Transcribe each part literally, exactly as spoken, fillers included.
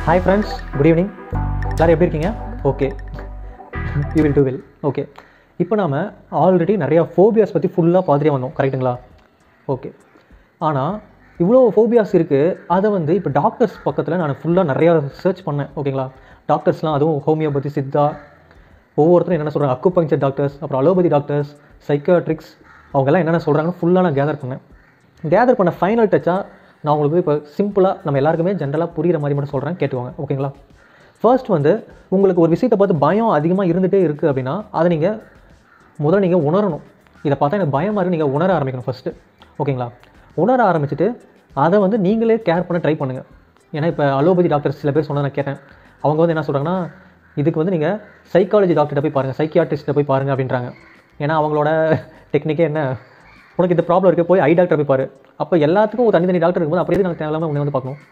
Hi friends, good evening. எல்லோரும் எப்படி இருக்கீங்க? Okay, you will do well. Okay, இப்போ நாம் ஆல்ரெடி நிறையா ஃபோபியாஸ் பற்றி ஃபுல்லாக பார்த்துட்டே வந்தோம், கரெக்டுங்களா? ஓகே, ஆனால் இவ்வளோ ஃபோபியாஸ் இருக்குது. அதை வந்து இப்போ டாக்டர்ஸ் பக்கத்தில் நான் ஃபுல்லாக நிறையா சர்ச் பண்ணேன். ஓகேங்களா? டாக்டர்ஸ்லாம் அதுவும் ஹோமியோபதி, சித்தா, ஒவ்வொருத்தரும் என்னென்ன சொல்கிறாங்க, அக்குபங்க்சர் டாக்டர்ஸ், அப்புறம் அலோபதி டாக்டர்ஸ், சைக்காட்ரிக்ஸ், அவங்கெல்லாம் என்னென்ன சொல்கிறாங்கன்னு ஃபுல்லாக நான் கேதர் பண்ணேன். கேதர் பண்ண ஃபைனல் டச்சாக நான் உங்களுக்கு இப்போ சிம்பிளாக நம்ம எல்லாருக்குமே ஜென்ரலாக புரிகிற மாதிரி மட்டும் சொல்கிறேன், கேட்டுக்கோங்க. ஓகேங்களா? ஃபர்ஸ்ட் வந்து உங்களுக்கு ஒரு விஷயத்தை பார்த்து பயம் அதிகமாக இருந்துகிட்டே இருக்குது அப்படின்னா அதை நீங்கள் முதல்ல நீங்கள் உணரணும். இதை பார்த்தா எனக்கு பயமாக இருக்குது, நீங்கள் உணர ஆரம்பிக்கணும் ஃபஸ்ட்டு. ஓகேங்களா? உணர ஆரம்பிச்சுட்டு அதை வந்து நீங்களே கேர் பண்ண ட்ரை பண்ணுங்கள். ஏன்னா இப்போ அலோபதி டாக்டர்ஸ் சில பேர் சொன்னதை நான் கேட்டேன். அவங்க வந்து என்ன சொல்கிறாங்கன்னா, இதுக்கு வந்து நீங்கள் சைக்காலஜி டாக்டர்கிட்ட போய் பாருங்கள், சைக்கியாட்ரிஸ்ட்டை போய் பாருங்கள் அப்படின்றாங்க. ஏன்னா அவங்களோட டெக்னிக்கே என்ன, உனக்கு இந்த ப்ராப்ளம் இருக்குது, போய் ஐ டாக்டர் போய் பாரு. அப்போ எல்லாத்துக்கும் ஒரு தனித்தனி டாக்டர் இருக்கும்போது அப்படியே நாங்கள் தேவையில்லாமல் உன்னை வந்து பார்க்கணும்.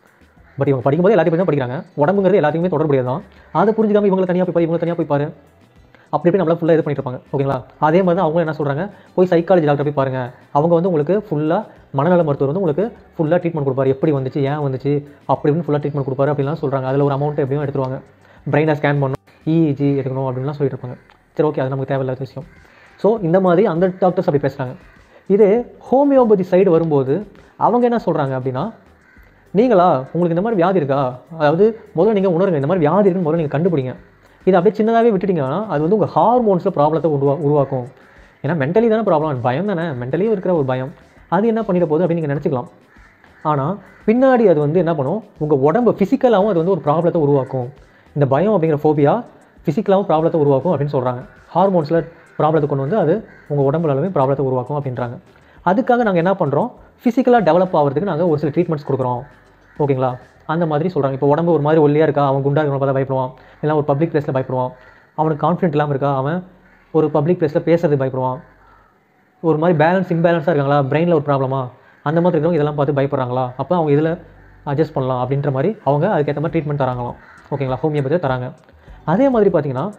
பட் இவங்க படிக்கும்போது எல்லாத்தையும் பற்றி தான் படிக்கிறாங்க. உடம்புங்கிறது எல்லாத்தையுமே தொடர்புடையது தான். அதை புரிஞ்சுக்காமல் இவங்களை தனியாக போய் பாரு, இவங்களை தனியாக போய் பாரு, அப்படி எப்படி நம்மளால் ஃபுல்லாக இது பண்ணிட்டு இருப்பாங்க. ஓகேங்களா? அதே மாதிரி தான் அவங்க என்ன சொல்கிறாங்க, போய் சைக்காலஜி டாக்டர் போய் பாருங்கள். அவங்க வந்து உங்களுக்கு ஃபுல்லாக மனநல மருத்துவர் வந்து உங்களுக்கு ஃபுல்லாக ட்ரீட்மெண்ட் கொடுப்பாரு. எப்படி வந்துச்சு, ஏன் வந்துச்சு, அப்படி இப்படின்னு ஃபுல்லாக ட்ரீட்மெண்ட் கொடுப்பாரு அப்படின்லாம் சொல்கிறாங்க. அதில் ஒரு அமௌண்ட் எப்படியும் எடுத்துருவாங்க. பிரெயினை ஸ்கேன் பண்ணணும், இஇஜி எடுக்கணும் அப்படின்லாம் சொல்லிட்டு இருப்பாங்க. சரி, ஓகே, அது நமக்கு தேவையில்லாத விஷயம். ஸோ இந்த மாதிரி அந்த டாக்டர்ஸ் அப்படி பேசுகிறாங்க. இதே ஹோமியோபதி சைடு வரும்போது அவங்க என்ன சொல்கிறாங்க அப்படின்னா, நீங்களா உங்களுக்கு இந்த மாதிரி வியாதி இருக்கா, அதாவது முதல்ல நீங்கள் உணருங்க, இந்த மாதிரி வியாதி இருக்குன்னு முதல்ல நீங்கள் கண்டுபிடிங்க. இது அப்படியே சின்னதாகவே விட்டுட்டிங்கன்னா அது வந்து உங்கள் ஹார்மோன்ஸில் ப்ராப்ளத்தை உருவா உருவாக்கும் ஏன்னா மென்டலி தானே ப்ராப்ளம், பயம் தானே, மென்டலியும் இருக்கிற ஒரு பயம். அது என்ன பண்ணிட போகுது அப்படின்னு நீங்கள் நினச்சிக்கலாம். ஆனால் பின்னாடி அது வந்து என்ன பண்ணும், உங்கள் உடம்பு ஃபிசிக்கலாகவும் அது வந்து ஒரு ப்ராப்ளத்தை உருவாக்கும். இந்த பயம் அப்படிங்கிற ஃபோபியா ஃபிசிக்கலாகவும் ப்ராப்ளத்தை உருவாக்கும் அப்படின்னு சொல்கிறாங்க. ஹார்மோன்ஸில் ப்ராப்ளத்தை கொண்டு வந்து அது உங்கள் உடம்புலாலுமே ப்ராப்ளத்தை உருவாக்கும் அப்படின்றாங்க. அதுக்காக நாங்கள் என்ன பண்ணுறோம், ஃபிசிக்கலாக டெவலப் ஆகிறதுக்கு நாங்கள் ஒரு சில ட்ரீட்மெண்ட்ஸ் கொடுக்குறோம். ஓகேங்களா? அந்த மாதிரி சொல்கிறாங்க. இப்போ உடம்பு ஒரு மாதிரி ஒல்லியாக இருக்கா, அவன் குண்டா இருக்கணும் பார்த்தா பயப்படுவான், இல்லை ஒரு பப்ளிக் பிளேஸில் பயப்படுவான். அவனுக்கு கான்ஃபிடென்ட் இல்லாமல் இருக்கா, அவன் ஒரு பப்ளிக் பிளேஸில் பேசுறது பயப்படுவான். ஒரு மாதிரி பேலன்ஸ் இம்பேலன்ஸாக இருக்காங்களா, பிரெயினில் ஒரு ப்ராப்ளமா, அந்த மாதிரி இருக்கிறவங்க இதெல்லாம் பார்த்து பயப்படுறாங்களா, அப்போ அவங்க இதில் அட்ஜஸ்ட் பண்ணலாம் அப்படின்ற மாதிரி அவங்க அதுக்கேற்ற மாதிரி ட்ரீட்மெண்ட் தராங்களாம். ஓகேங்களா? ஹோமியோபதியை தராங்க. அதே மாதிரி பார்த்தீங்கன்னா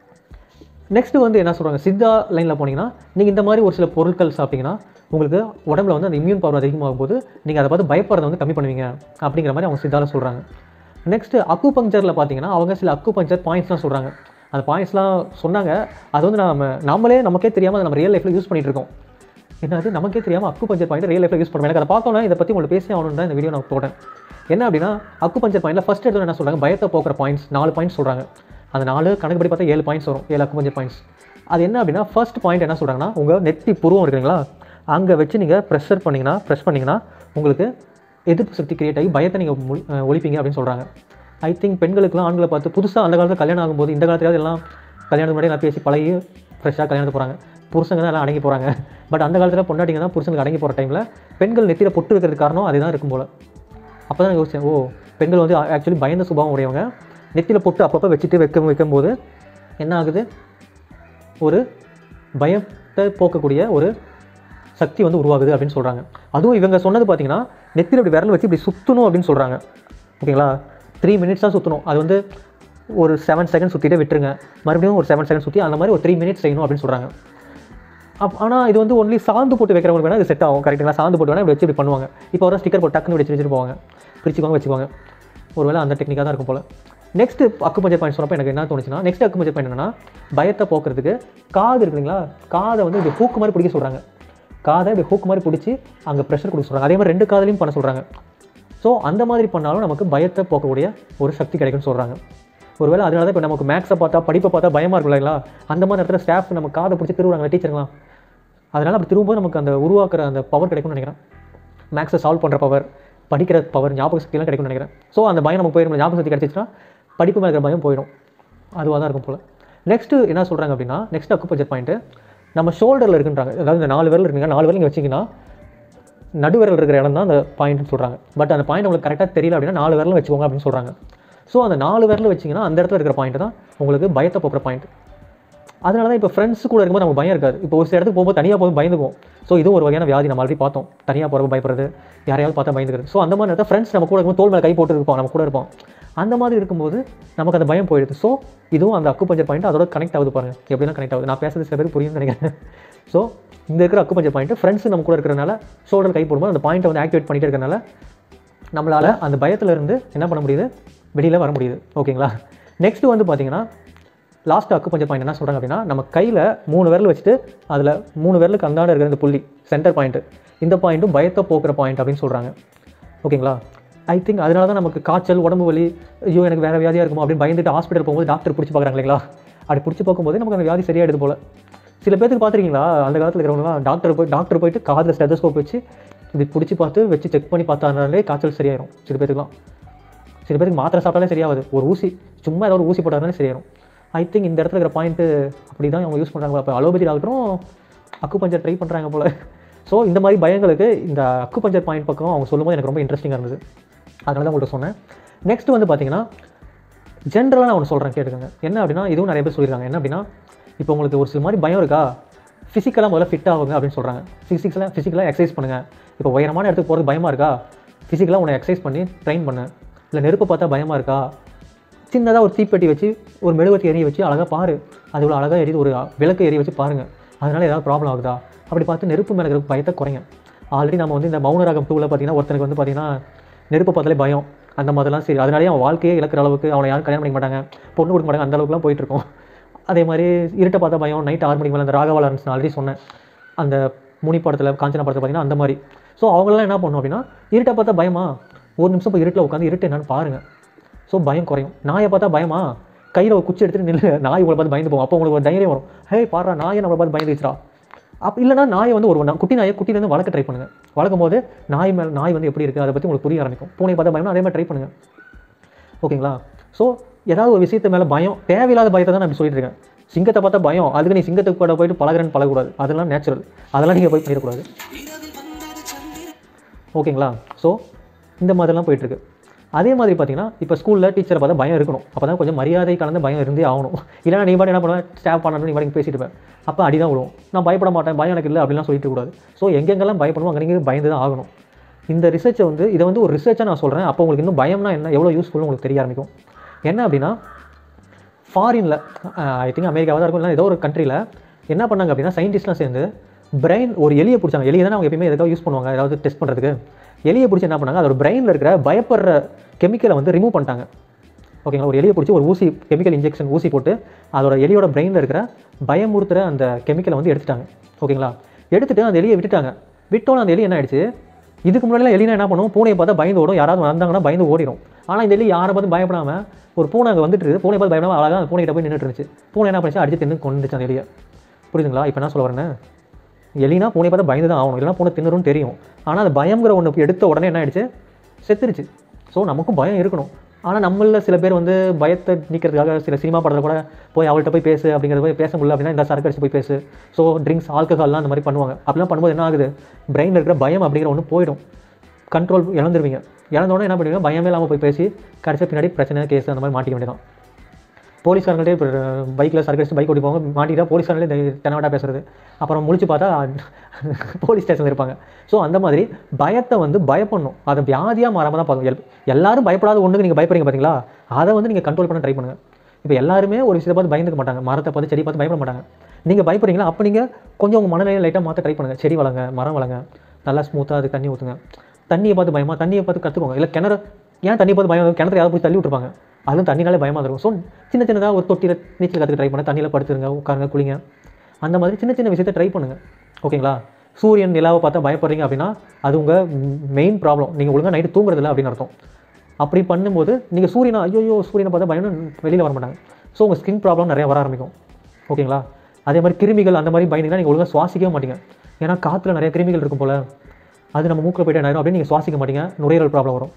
நெக்ஸ்ட்டு வந்து என்ன சொல்கிறாங்க, சித்தா லைனில் போனீங்கன்னா நீங்கள் இந்த மாதிரி ஒரு சில பொருட்கள் சாப்பிட்டீங்கன்னா உங்களுக்கு உடம்புல வந்து அந்த இம்யூன் பவர் அதிகமாகும் போது நீங்கள் அதை பார்த்து பயப்படுறதை வந்து கம்மி பண்ணுவீங்க அப்படிங்கிற மாதிரி அவங்க சித்தாவில் சொல்கிறாங்க. நெக்ஸ்ட்டு அக்குபங்க்சரில் பார்த்தீங்கன்னா அவங்க சில அக்குபங்க்சர் பாயிண்ட்ஸ்லாம் சொல்கிறாங்க. அந்த பாயிண்ட்ஸ்லாம் சொன்னாங்க. அது வந்து நம்ம நம்மளே நமக்கே தெரியாமல் நம்ம ரியல் லைஃப்பில் யூஸ் பண்ணிகிட்டு இருக்கோம். என்னது நமக்கே தெரியாமல் அக்குபங்க்சர் பாயிண்ட் ரியல் லைஃப்பில் யூஸ் பண்ணுவேன். எனக்கு அதை பார்த்தோன்னா இதை பற்றி உங்களுக்கு பேசி ஆகணுன்னு தான் இந்த வீடியோ நான் போட்டேன். என்ன அப்படின்னா அக்குபங்க்சர் பாயிண்டில் ஃபஸ்ட் எடுத்து என்ன சொல்கிறாங்க, பயத்தை போக்குற பாயிண்ட்ஸ் நாலு பாயிண்ட்ஸ் சொல்கிறாங்க. அந்த நாலு கணக்குப்படி பார்த்தா ஏழு பாயிண்ட்ஸ் வரும், ஏழு அக்குபஞ்சர் பாயிண்ட்ஸ். அது என்ன அப்படின்னா ஃபர்ஸ்ட் பாயிண்ட் என்ன சொல்கிறாங்கன்னா, உங்கள் நெத்தி புருவம் இருக்குங்களா, அங்கே வச்சு நீங்கள் ப்ரெஷர் பண்ணிங்கன்னா ப்ரெஷ் பண்ணிங்கன்னா உங்களுக்கு எதிர்ப்பு சக்தி கிரியேட் ஆகி பயத்தை நீங்கள் ஒழிப்பீங்க அப்படின்னு சொல்கிறாங்க. ஐ திங்க் பெண்களுக்குலாம் ஆண்களை பார்த்து புதுசாக அந்த காலத்தில் கல்யாணம் ஆகும்போது, இந்த காலத்தில் எல்லாம் கல்யாணம் முன்னாடி எல்லாம் பேசி பழகி ஃப்ரெஷ்ஷாக கல்யாணத்துக்கு போகிறாங்க, புருஷங்க தான் எல்லாம் அடங்கி போகிறாங்க. பட் அந்த காலத்தில் பொண்டாட்டிங்க தான் புருஷங்களுக்கு அடங்கி போகிற டைமில் பெண்கள் நெத்தியில் பொட்டு வைக்கிறதுக்கு காரணம் அதுதான் இருக்கும் போல். அப்போ தான் யோசிச்சேன், ஓ பெண்கள் வந்து ஆக்சுவலி பயந்த சுபாவம் உடையவங்க. நெத்தியில் பொட்டு அப்பப்போ வச்சுட்டு வைக்க வைக்கும்போது என்ன ஆகுது, ஒரு பயத்தை போக்கக்கூடிய ஒரு சக்தி வந்து உருவாகுது அப்படின்னு சொல்கிறாங்க. அதுவும் இவங்க சொன்னது பார்த்தீங்கன்னா நெத்தியில் இப்படி விரல் வச்சு இப்படி சுற்றணும் அப்படின்னு சொல்கிறாங்க. ஓகேங்களா? த்ரீ மினிட்ஸ் தான் சுற்றணும். அது வந்து ஒரு செவன் செகண்ட் சுற்றிட்டே விட்டுருங்க, மறுபடியும் ஒரு செவன் செகண்ட் சுற்றி அந்த மாதிரி ஒரு த்ரீ மினிட்ஸ் செய்யணும் அப்படின்னு சொல்கிறாங்க. அப் ஆனால் இது வந்து ஒன்லி சாந்து போட்டு வைக்கிறவங்க வேணால் இது செட் ஆகும். கரெக்டுங்களா? சாந்து போட்டு வேணால் இப்படி வச்சு இப்படி பண்ணுவாங்க. இப்போ வர ஸ்டிக்கர் போட்டு டக்குன்னு வச்சு வச்சுட்டு போவாங்க, பிரிச்சுக்குவாங்க வச்சுக்குவாங்க. ஒருவேளை அந்த டெக்னிக்காக தான் இருக்கும் போல். நெக்ஸ்ட்டு அக்குபஞ்சர் பாயிண்ட் சொன்னப்போ எனக்கு என்ன தோணுச்சுன்னா, நெக்ஸ்ட் அக்குபஞ்சர் பாயிண்ட் என்னன்னா, பயத்தை போக்குறதுக்கு காது இருக்குங்களா, காதை வந்து இப்படி ஹூக்கு மாதிரி பிடிக்க சொல்கிறாங்க. காதை இப்படி ஹூக்கு மாதிரி பிடிச்சி அங்கே ப்ரெஷர் கொடுக்க சொல்கிறாங்க. அதே மாதிரி ரெண்டு காதலையும் பண்ண சொல்கிறாங்க. ஸோ அந்த மாதிரி பண்ணாலும் நமக்கு பயத்தை போக்கக்கூடிய ஒரு சக்தி கிடைக்கும்னு சொல்கிறாங்க. ஒருவேளை அதனால தான் இப்போ நமக்கு மேக்ஸை பார்த்தா படிப்பை பார்த்தா பயமாக இருக்கும் இல்லைங்களா, அந்த மாதிரி இடத்துல ஸ்டாஃப் நம்ம காதை பிடிச்சி திருவுறாங்க டீச்சருங்களாம். அதனால் அப்படி திரும்பவும் நமக்கு அந்த உருவாக்குற அந்த பவர் கிடைக்கும்னு நினைக்கிறேன். மேக்ஸை சால்வ் பண்ணுற பவர், படிக்கிற பவர், ஞாபக சக்தியெல்லாம் கிடைக்கும்னு நினைக்கிறேன். ஸோ அந்த பயம் நமக்கு போயிடும், ஞாபக சக்தி கிடச்சிச்சுன்னா படிப்பு மேலே இருக்கிற பயம் போயிடும். அதுவாக தான் இருக்கும் போல். நெக்ஸ்ட்டு என்ன சொல்கிறாங்க அப்படின்னா, நெக்ஸ்ட் அக்குபஞ்சர் பாயிண்ட்டு நம்ம ஷோல்டரில் இருக்குன்றாங்க. அதாவது இந்த நாலு விரல் இருக்குங்க, நாலு விரல் நீங்கள் வச்சிங்கன்னா நடுவிரல் இருக்கிற இடம் தான் அந்த பாயிண்ட்னு சொல்கிறாங்க. பட் அந்த பாயிண்ட் உங்களுக்கு கரெக்டாக தெரியல அப்படின்னா நாலு விரலும் வச்சுக்கோங்க அப்படின்னு சொல்கிறாங்க. ஸோ அந்த நாலு விரல் வச்சிங்கன்னா அந்த இடத்துல இருக்கிற பாயிண்ட் தான் உங்களுக்கு பயத்தை போக்குற பாயிண்ட். அதனால தான் இப்போ ஃப்ரெண்ட்ஸ் கூட இருக்கும்போது நம்ம பயம் இருக்காது. இப்போ ஒரு சில இடத்துக்கு போகும்போது தனியாக போகும் பயந்துக்கும். ஸோ இதுவும் ஒரு வகையான வியாதி, நம்ம ஆல்ரெடி பார்த்தோம். தனியாக போகிறப்ப பயப்படுறது, யாரையாவது பார்த்தா பயந்துக்கிறது. ஸோ அந்த மாதிரி நேரத்தில் ஃப்ரெண்ட்ஸ் நம்ம கூட இருக்கும்போது தோல் மேலே கை போட்டு இருப்போம், நம்ம கூட இருப்போம். அந்த மாதிரி இருக்கும்போது நமக்கு அந்த பயம் போயிடுது. ஸோ இதுவும் அந்த அக்குபஞ்சர் பாயிண்ட் அதோட கனெக்ட் ஆகுது பாருங்கள், எப்படின்னா கனெக்ட் ஆகுது. நான் பேசுறது சில பேர் புரியும்னு நினைக்கிறேன். ஸோ இந்த இருக்கிற அக்குபஞ்சர் பாயிண்ட் ஃப்ரெண்ட்ஸ் நம்ம கூட இருக்கிறனால ஷோல்டர் கை போடும்போது அந்த பாயிண்ட்டை வந்து ஆக்டிவேட் பண்ணிட்டு இருக்கிறனால நம்மளால் அந்த பயத்திலேருந்து என்ன பண்ண முடியுது, வெளியில் வர முடியுது. ஓகேங்களா? நெக்ஸ்ட்டு வந்து பார்த்தீங்கன்னா லாஸ்ட் அக்குபஞ்சர் பாயிண்ட் என்ன சொல்கிறாங்க அப்படின்னா, நம்ம கையில் மூணு விரல் வச்சுட்டு அதில் மூணு விரலுக்கு அந்தாண்ட இருக்கிற இந்த புள்ளி சென்டர் பாயிண்ட்டு, இந்த பாயிண்ட்டும் பயத்தை போக்குற பாயிண்ட் அப்படின்னு சொல்கிறாங்க. ஓகேங்களா? ஐ திங்க் அதனால தான் நமக்கு காய்ச்சல், உடம்பு வலி, ஐயோ எனக்கு வேறு வியாதியாக இருக்குமோ அப்படின்னு பயந்துட்டு ஹாஸ்பிட்டல் போகும்போது டாக்டர் பிடிச்சி பார்க்குறாங்க இல்லைங்களா? அப்படி பிடிச்சி பார்க்கும்போது நமக்கு அந்த வியாதி சரியாயிடுது போல். சில பேருக்கு பார்த்துருக்கீங்களா, அந்த காலத்தில் இருக்கிறவங்களாம் டாக்டர் போய் டாக்டர் போயிட்டு காதில் ஸ்டெதோஸ்கோப் வச்சு இப்படி பிடிச்சி பார்த்து வச்சு செக் பண்ணி பார்த்தாலே காய்ச்சல் சரியாயிடும். சில பேருக்குலாம் சில பேருக்கு மாத்திரை சாப்பிட்டாலே சரியாகுது, ஒரு ஊசி சும்மா ஏதாவது ஒரு ஊசி போட்டாலே சரியாயிடும். ஐ திங்க் இந்த இடத்துல இருக்கிற பாயிண்ட்டு அப்படி தான் அவங்க யூஸ் பண்ணுறாங்க. அப்போ அலோபதி டாக்டரும் அக்குபஞ்சர் ட்ரை பண்ணுறாங்க போல். ஸோ இந்த மாதிரி பயங்களுக்கு இந்த அக்குபஞ்சர் பாயிண்ட் பக்கம் அவங்க சொல்லும்போது எனக்கு ரொம்ப இன்ட்ரெஸ்டிங்காக இருந்தது. அதனால தான் உங்கள்கிட்ட சொன்னேன். நெக்ஸ்ட் வந்து பார்த்தீங்கன்னா ஜென்ரலாக நான் ஒன்று சொல்கிறேன் கேட்டுக்கோங்க. என்ன அப்படின்னா இதுவும் நிறைய பேர் சொல்லியிருக்காங்க. என்ன அப்படின்னா இப்போ உங்களுக்கு ஒரு சில மாதிரி பயம் இருக்கா, ஃபிசிக்கலாக முதல்ல ஃபிட் ஆகுங்க அப்படின்னு சொல்கிறாங்க. ஃபிசிக்ஸில் ஃபிசிக்கலாக எக்ஸசைஸ் பண்ணுங்கள். இப்போ உயரமான இடத்துக்கு போகிறது பயமாக இருக்கா, ஃபிசிக்கலாக உன்னை எக்ஸசைஸ் பண்ணி ட்ரெயின் பண்ணு. இல்லை நெருப்பை பார்த்தா பயமாக இருக்கா, சின்னதாக ஒரு தீப்பெட்டி வச்சு ஒரு மெழுகுவத்தி எரிய வச்சு அழகாக பாரு, அது இவ்வளோ அழகாக எரியுது, ஒரு விளக்கு எரிய வச்சு பாருங்கள், அதனால் ஏதாவது ப்ராப்ளம் ஆகுதா அப்படி பார்த்து நெருப்பு மேலே இருக்கிற பயத்தை குறைங்க. ஆல்ரெடி நம்ம வந்து இந்த மௌனராகம் டூவில் பார்த்தீங்கன்னா ஒருத்தனுக்கு வந்து பார்த்தீங்கன்னா நெருப்பு பார்த்தாலே பயம், அந்த மாதிரிலாம் சரி, அதனாலேயே அவன் வாழ்க்கையே இழக்கிற அளவுக்கு அவனை யாரும் கல்யாணம் பண்ணிக்க மாட்டாங்க, பொண்ணு கொடுக்க மாட்டாங்க, அந்த அளவுக்குலாம் போயிட்டுருக்கோம். அதே மாதிரி இருட்டை பார்த்தா பயம், நைட் ஆறு மணிக்கு மேலே அந்த ராகவா லாரன்ஸ் நான் ஆல்ரெடி சொன்னேன், அந்த முனி படத்தில் காஞ்சனா படத்தில் பார்த்தீங்கன்னா அந்த மாதிரி. ஸோ அவங்களாம் என்ன பண்ணும் அப்படின்னா இருட்டை பார்த்தா பயமா, ஒரு நிமிஷம் போய் இருட்டில் உட்காந்து இருட்டு என்னன்னு பாருங்கள். ஸோ பயம் குறையும். நாயை பார்த்தா பயமா, கையில் ஒரு குச்சி எடுத்துகிட்டு நின்று நாய் உங்களை பார்த்து பயந்து போகும். அப்போ உங்களுக்கு ஒரு தைரியம் வரும், ஹே பாடுறா நாயை நம்மளை பார்த்து பயந்து வச்சுரா. அப்போ இல்லைனா நாயை வந்து ஒரு குட்டி நாயை குட்டிலேருந்து வளர்க்க ட்ரை பண்ணுங்கள். வளர்க்கும் போது நாய் மேலே நாய் வந்து எப்படி இருக்குது அதை பற்றி உங்களுக்கு புரிய ஆரம்பிக்கும். பூனை பார்த்தா பயம்னா அதே மாதிரி ட்ரை பண்ணுங்கள். ஓகேங்களா? ஸோ ஏதாவது ஒரு விஷயத்து மேலே பயம், தேவையில்லாத பயத்தை தான் நான் இப்படி சொல்லிட்டு இருக்கேன். சிங்கத்தை பார்த்தா பயம், அதுக்கு நீ சிங்கத்துக்கு கூட போயிட்டு பழகிறேன்னு பழகக்கூடாது, அதெல்லாம் நேச்சுரல், அதெல்லாம் நீங்கள் போய் பண்ணிடக்கூடாது. ஓகேங்களா? ஸோ இந்த மாதிரிலாம் போயிட்டுருக்கு. அதே மாதிரி பார்த்தீங்கன்னா இப்போ ஸ்கூலில் டீச்சரை பார்த்தா பயம் இருக்கணும். அப்போ தான் கொஞ்சம் மரியாதை கலந்து பயம் இருந்தே ஆகணும். இல்லைனா நீ பாட்டு என்ன பண்ணுவேன், ஸ்டாப் பண்ணணும், நீ பாட்டு பேசிட்டு இருப்பேன், அப்போ அடி தான் விடுவோம். நான் பயப்பட மாட்டேன், பயம் எனக்கு இல்லை அப்படிலாம் சொல்லிட்டு கூடாது. ஸோ எங்கெங்கெல்லாம் பயப்படுவோம் அங்கே நீங்கள் பயந்து தான் ஆகணும். இந்த ரிசர்ச்சை வந்து இதை வந்து ஒரு ரிசர்ச்சாக நான் சொல்கிறேன். அப்போ உங்களுக்கு இன்னும் பயம்னா என்ன, எவ்வளோ யூஸ்ஃபுல்னு உங்களுக்கு தெரிய ஆரம்பிக்கும். என்ன அப்படின்னா ஃபாரினில் ஐ திங்க் அமெரிக்காவாக தான் இருக்கும், இல்லை ஏதோ ஒரு கண்ட்ரியில் என்ன பண்ணாங்க அப்படின்னா சயின்டிஸ்ட்லாம் சேர்ந்து பிரெயின் ஒரு எலியை பிடிச்சாங்க. எலியை தான் அவங்க எப்பயுமே எதுக்காக யூஸ் பண்ணுவாங்க, ஏதாவது டெஸ்ட் பண்ணுறதுக்கு. எலியை பிடிச்சி என்ன பண்ணாங்க, அதோட பிரெயினில் இருக்கிற பயப்படுற கெமிக்கலை வந்து ரிமூவ் பண்ணிட்டாங்க. ஓகேங்களா? ஒரு எலியை பிடிச்சி ஒரு ஊசி கெமிக்கல் இன்ஜெக்ஷன் ஊசி போட்டு அதோட எலியோட பிரெயினில் இருக்கிற பயமுறுத்துகிற அந்த கெமிக்கலை வந்து எடுத்துட்டாங்க. ஓகேங்களா? எடுத்துகிட்டு அந்த எலியை விட்டுட்டாங்க. விட்டோன்னு அந்த எலி என்ன ஆயிடுச்சு, இதுக்கு முன்னாடிலாம் எலினா என்ன பண்ணுவோம், பூனையை பார்த்தா பயந்து ஓடும், யாராவது வந்தாங்கன்னா பயந்து ஓடிடும். ஆனால் இந்த எலி யாரை பார்த்து பயப்படாமல் ஒரு பூனை அங்கே வந்துட்டு இருக்குது, பூனை பார்த்து பயப்படாமல் அழகாக அந்த பூனைகிட்ட போய் நின்றுட்டு இருந்துச்சு. பூனை என்ன பண்ணிச்சு, அடிச்சு தின்னு கொண்டுச்சு அந்த எலியை. புரியுதுங்களா? இப்போ என்ன சொல்ல வரேன்னு, எலினா பூனை பார்த்தா பயந்து தான் ஆகணும், இல்லைனா பூனை தின்னுருன்னு தெரியும். ஆனால் அது பயங்கிற ஒன்று எடுத்த உடனே என்ன ஆயிடுச்சு, செத்துருச்சு. ஸோ நமக்கும் பயம் இருக்கணும். ஆனால் நம்மளில் சில பேர் வந்து பயத்தை நீக்கிறதுக்காக சில சினிமா படத்தில் கூட போய் அவள்கிட்ட போய் பேசு அப்படிங்கிறது போய் பேச முடியல அப்படின்னா இந்த சரக்கு அடிச்சு போய் பேசு, ஸோ ட்ரிங்க்ஸ் ஆல்கஹால்லாம் அந்த மாதிரி பண்ணுவாங்க. அப்படிலாம் பண்ணும்போது என்ன ஆகுது, பிரெயினில் இருக்கிற பயம் அப்படிங்கிற ஒன்று போயிடும், கண்ட்ரோல் இழந்துருவீங்க. இழந்தோடனே என்ன பண்ணுவீங்க, பயமே இல்லாமல் போய் பேசி கடைசி பின்னாடி பிரச்சனை கேஸ் அந்த மாதிரி மாட்டிக்க வேண்டியதான். போலீஸ்காரங்களே இப்போ பைக்கில் சர்க்கஸ் பைக் ஓடி போவாங்க, மாட்டிக்கிட்டா போலீஸ்காரங்களே தெனவாட்டாக பேசுறது, அப்புறம் முழிச்சு பார்த்தா போலீஸ் ஸ்டேஷனில் இருப்பாங்க. ஸோ அந்த மாதிரி பயத்தை வந்து பயப்படணும், அதை வியாதியாக மாறாமல் தான் பார்க்கணும். எல்லாரும் பயப்படாத ஒன்றுக்கு நீங்கள் பயப்படுறீங்க பார்த்தீங்களா, அதை வந்து நீங்கள் கண்ட்ரோல் பண்ண ட்ரை பண்ணுங்கள். இப்போ எல்லாருமே ஒரு விஷயத்தை பார்த்து பயந்துக்க மாட்டாங்க, மரத்தை பார்த்து செடி பார்த்து பயப்பட மாட்டாங்க. நீங்கள் பயப்படுறீங்களா, அப்போ நீங்கள் கொஞ்சம் உங்கள் மனநிலையை லைட்டாக மாற்ற ட்ரை பண்ணுங்கள். செடி வளங்க, மரம் வளங்க, நல்லா ஸ்மூத்தாக அது தண்ணி ஊற்றுங்க. தண்ணியை பார்த்து பயமா, தண்ணியை பார்த்து கற்றுக்கோங்க. இல்லை கிணறு, ஏன் தண்ணி பார்த்து பயம், கிணத்துல யாரும் போய் தள்ளி விட்டுருப்பாங்க, அதுவும் தண்ணினாலே பயமாக இருக்கும். ஸோ சின்ன சின்னதாக ஒரு தொட்டியில் நீச்சல் கற்றுக்க ட்ரை பண்ண, தண்ணியில் படுத்துருங்க, உட்காருங்க, குளிங்க, அந்த மாதிரி சின்ன சின்ன விஷயத்தை ட்ரை பண்ணுங்கள். ஓகேங்களா? சூரியன் நிலாவை பார்த்தா பயப்படுறீங்க அப்படின்னா அது உங்கள் மெயின் ப்ராப்ளம், நீங்கள் ஒழுங்காக நைட்டு தூங்குறதில்ல அப்படின்னு அர்த்தம். அப்படி பண்ணும்போது நீங்கள் சூரியனை ஐயோ சூரியனை பார்த்தா பயம்னு வெளியில் வர மாட்டாங்க. ஸோ உங்கள் ஸ்கின் ப்ராப்ளம் நிறையா வர ஆரம்பிக்கும். ஓகேங்களா? அதே மாதிரி கிருமிகள் அந்த மாதிரி பயந்தீங்கன்னா நீங்கள் ஒழுங்காக சுவாசிக்கவே மாட்டீங்க. ஏன்னா காற்றுல நிறைய கிருமிகள் இருக்கும் போல், அது நம்ம மூக்கில் போய்ட்டு என்ன ஆயிடும் அப்படின்னு நீங்கள் சுவாசிக்க மாட்டீங்க, நுரையீரல் ப்ராப்ளம் வரும்.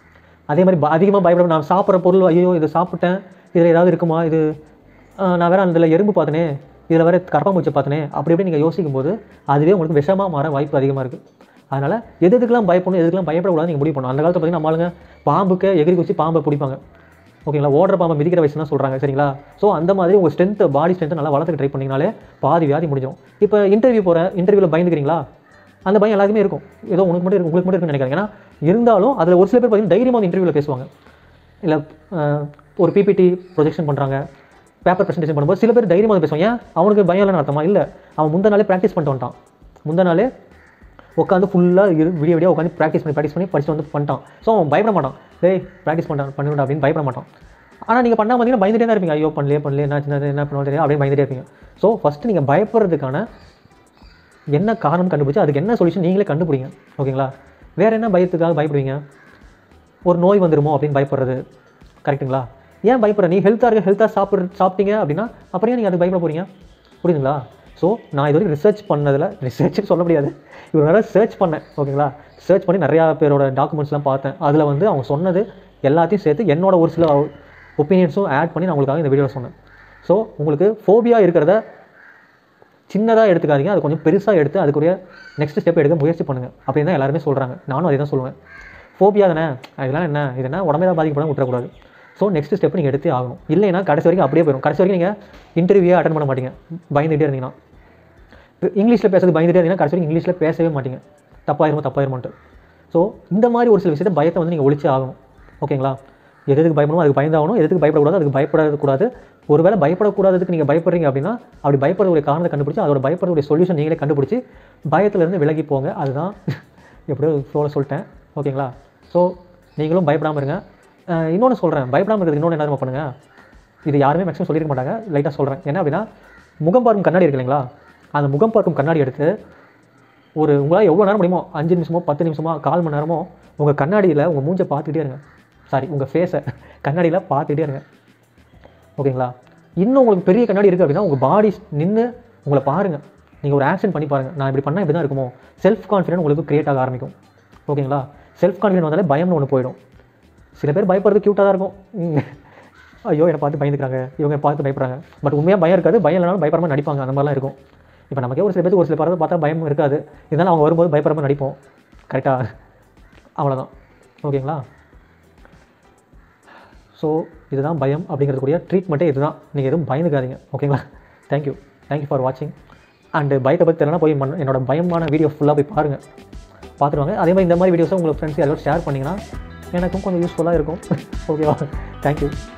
அதே மாதிரி அதிகமாக பயப்பட, நான் சாப்பிட்ற பொருள் ஐயோ இதை சாப்பிட்டேன், இதில் ஏதாவது இருக்குமா, இது நான் வேறு அதில் எறும்பு பார்த்தனே, இதில் வேறு கரப்பாம்பூச்சி பார்த்தனே, அப்படி எப்படி நீங்கள் யோசிக்கும் போது அதுவே உங்களுக்கு விஷமாக மாற வாய்ப்பு அதிகமாக இருக்குது. அதனால் எது எதுக்கெல்லாம் பயப்படணும், எதுக்கெல்லாம் பயப்படக்கூடாது நீங்கள் முடிவு பண்ணணும். அந்த காலத்தில் பார்த்தீங்கன்னா நம்மளுங்க பாம்புக்கு எகிரி குச்சி பாம்பை பிடிப்பாங்க. ஓகேங்களா? ஓடுற பாம்பை மிதிக்கிற வயசு தான் சொல்கிறாங்க. சரிங்களா? ஸோ அந்த மாதிரி உங்கள் ஸ்ட்ரென்த்து, பாடி ஸ்ட்ரென்த்தை நல்லா வளர்த்துக்கு ட்ரை பண்ணிங்கனாலே பாதி வியாதி முடிஞ்சிடும். இப்போ இன்டர்வியூ போகிற இன்டர்வியூவில் பயந்துக்கிறீங்களா, அந்த பயம் எல்லாருக்குமே இருக்கும். ஏதோ உனக்கு மட்டும் இருக்கும், உங்களுக்கு மட்டும் இருக்குன்னு நினைக்கிறாங்க. ஏன்னா இருந்தாலும் அதில் ஒரு சில பேர் பார்த்தீங்கன்னா தைரியமாக வந்து இன்டர்வியூவில் பேசுவாங்க. இல்லை ஒரு பிபிடி ப்ரொஜெக்ஷன் பண்ணுறாங்க, பேப்பர் ப்ரெசன்டேஷன் பண்ணும்போது சில பேர் தைரியமாக பேசுவாங்க. ஏன், அவனுக்கு பயம் இல்லைன்னு அர்த்தமா? இல்லை, அவன் முந்த நாளே ப்ராக்டிஸ் பண்ணிட்டு வந்துட்டான். முந்த நாளே உட்காந்து ஃபுல்லாக இரு விடிய விடிய உட்காந்து ப்ராக்டிஸ் பண்ணி ப்ராக்டிஸ் பண்ணி படிச்சுட்டு வந்து பண்ணிட்டான். ஸோ அவன் பயப்பட மாட்டான். டேய் ப்ராக்டிஸ் பண்ணுறான் பண்ணுடா அப்படின்னு பயப்பட மாட்டான். ஆனால் நீங்கள் பண்ணால் பார்த்தீங்கன்னா பயந்துட்டே தான் இருப்பீங்க. ஐயோ பண்ணலே பண்ணல என்ன சின்ன என்ன பண்ணாலும் தெரியும் அப்படின்னு பயந்துட்டே இருப்பீங்க. ஸோ ஃபஸ்ட்டு நீங்கள் பயப்படுறதுக்கான என்ன காரணம் கண்டுபிடிச்சி அதுக்கு என்ன சொல்யூஷன் நீங்களே கண்டுபிடிங்க. ஓகேங்களா? வேறு என்ன பயத்துக்காக பயப்படுவீங்க? ஒரு நோய் வந்துடுமோ அப்படின்னு பயப்படுறது. கரெக்டுங்களா? ஏன் பயப்படுற? நீ ஹெல்த்தாக இருக்க ஹெல்த்தாக சாப்பிட்ற சாப்பிட்டீங்க அப்படின்னா அப்புறம் ஏன் நீங்கள் அது பயப்பட போகிறீங்க? புரியுதுங்களா? ஸோ நான் இது வரைக்கும் ரிசர்ச் பண்ணதில் ரிசர்ச்னு சொல்ல முடியாது, இவ்வளோ நேரம் சர்ச் பண்ணேன். ஓகேங்களா? சர்ச் பண்ணி நிறையா பேரோட டாக்குமெண்ட்ஸ்லாம் பார்த்தேன். அதில் வந்து அவங்க சொன்னது எல்லாத்தையும் சேர்த்து என்னோட ஒரு சில ஒப்பீனியன்ஸும் ஆட் பண்ணி நான் உங்களுக்காக இந்த வீடியோவில் சொன்னேன். ஸோ உங்களுக்கு ஃபோபியா இருக்கிறத சின்னதாக எடுத்துக்காதீங்க, அது கொஞ்சம் பெருசாக எடுத்து அதுக்குரிய நெக்ஸ்ட் ஸ்டெப் எடுக்க முயற்சி பண்ணுங்கள் அப்படின்னு தான் எல்லாருமே சொல்கிறாங்க. நானும் அதே தான் சொல்லுவேன். ஃபோபியா தானே, இதெல்லாம் என்ன இது என்ன உடம்பே தான் பாதிக்கப்படாமல் விட்டுறக்கூடாது. ஸோ நெக்ஸ்ட் ஸ்டெப் நீங்கள் எடுத்தே ஆகணும். இல்லைன்னா கடைசி வரைக்கும் அப்படியே போயிடும். கடைசி வரைக்கும் நீங்கள் இன்டர்வியூவே அட்டன் பண்ண மாட்டீங்க பயந்துகிட்டே இருந்தீங்கன்னா. இங்கிலீஷில் பேசுறது பயந்துகிட்டே இருந்தீங்கன்னா கடைசி வரைக்கும் இங்கிலீஷில் பேசவே மாட்டீங்க. தப்பாயிருமோ தப்பாயிருமோன்ட்டு. ஸோ இந்த மாதிரி ஒரு சில விஷயத்தை பயத்தை வந்து நீங்கள் ஒழிச்சே ஆகணும். ஓகேங்களா? எதுக்கு பயப்படணும் அதுக்கு பயந்தாகணும், எதுக்கு பயப்படக்கூடாது அதுக்கு பயப்படக்கூடாது. ஒருவேளை பயப்படக்கூடாததுக்கு நீங்கள் பயப்படுறீங்க அப்படின்னா அப்படி பயப்படுறதுடைய காரணத்தை கண்டுபிடிச்சி அதோட பயப்படுறதுடைய சொல்யூஷன் நீங்களே கண்டுபிடிச்சி பயத்திலேருந்து விலகி போங்க. அதுதான் எப்படியோ ஃப்ளோவில் சொல்லிட்டேன். ஓகேங்களா? ஸோ நீங்களும் பயப்படாமல் இருங்க. இன்னொன்று சொல்கிறேன், பயப்படாமல் இருக்கிறது இன்னொன்று என்ன பண்ணுங்கள், இது யாருமே மேக்ஸிமம் சொல்லியிருக்க மாட்டாங்க, லைட்டாக சொல்கிறேன். என்ன அப்படின்னா முகம் பார்க்கும் கண்ணாடி இருக்கு இல்லைங்களா, அந்த முகம் பார்க்கும் கண்ணாடி எடுத்து ஒரு உங்களால் எவ்வளோ நேரம் முடியுமோ அஞ்சு நிமிஷமோ பத்து நிமிஷமோ கால் மணி நேரமோ உங்கள் கண்ணாடியில் உங்கள் மூஞ்சை பார்த்துக்கிட்டே இருங்க. சாரி உங்கள் ஃபேஸை கண்ணாடியில் பார்த்துக்கிட்டே இருங்க. ஓகேங்களா? இன்னும் உங்களுக்கு பெரிய கண்ணாடி இருக்குது அப்படின்னா உங்கள் பாடி நின்று உங்களை பாருங்கள். நீங்கள் ஒரு ஆக்ஷன் பண்ணி பாருங்கள், நான் இப்படி பண்ணால் இப்படி தான் இருக்குமோ. செல்ஃப் கான்ஃபிடென்ட் உங்களுக்கு க்ரியேட் ஆக ஆரம்பிக்கும். ஓகேங்களா? செல்ஃப் கான்ஃபிடென்ட் வந்தாலே பயம்னு ஒன்று போயிடும். சில பேர் பயப்படுறது க்யூட்டாக தான் இருக்கும். ஐயோ என்னை பார்த்து பயந்துக்கிறாங்க, இவங்க பார்த்து பயப்படுறாங்க. பட் உண்மையாக பயம் இருக்காது, பயம் இல்லைனாலும் பயப்படாமல் நடிப்பாங்க. அந்த மாதிரிலாம் இருக்கும். இப்போ நமக்கே ஒரு சில பேருக்கு ஒரு சில பேர் பார்த்தா பயம் இருக்காது, இதனால் அவங்க வரும்போது பயப்படாமல் நடிப்போம். கரெக்டாக? அவ்வளோதான். ஓகேங்களா? ஸோ இதுதான் பயம் அப்படிங்கிறதுக்குரிய ட்ரீட்மெண்ட்டே இதுதான். நீங்கள் எதுவும் பயந்துக்காதீங்க. ஓகேங்களா? தேங்க்யூ தேங்க்யூ ஃபார் வாட்சிங். அண்டு பயத்தை பற்றி தெரியலனா போய் மண் என்னோட பயமான வீடியோ ஃபுல்லாக போய் பாருங்கள், பார்த்துருவாங்க. அதே மாதிரி இந்த மாதிரி வீடியோஸை உங்களுக்கு ஃப்ரெண்ட்ஸ் யாரோட ஷேர் பண்ணிங்கன்னா எனக்கும் கொஞ்சம் யூஸ்ஃபுல்லாக இருக்கும். ஓகேவா? தேங்க்யூ.